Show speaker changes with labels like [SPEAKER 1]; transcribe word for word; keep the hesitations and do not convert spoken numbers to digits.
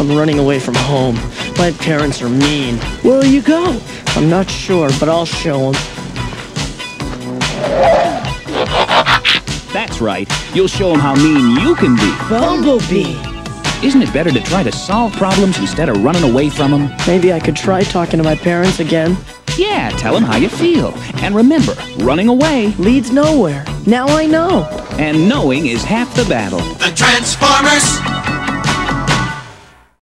[SPEAKER 1] I'm running away from home. My parents are mean. Where'll you go? I'm not sure, but I'll show them.
[SPEAKER 2] That's right. You'll show them how mean you can be.
[SPEAKER 1] Bumblebee!
[SPEAKER 2] Isn't it better to try to solve problems instead of running away from them?
[SPEAKER 1] Maybe I could try talking to my parents again.
[SPEAKER 2] Yeah, tell them how you feel. And remember, running away
[SPEAKER 1] leads nowhere. Now I know.
[SPEAKER 2] And knowing is half the battle.
[SPEAKER 3] The Transformers!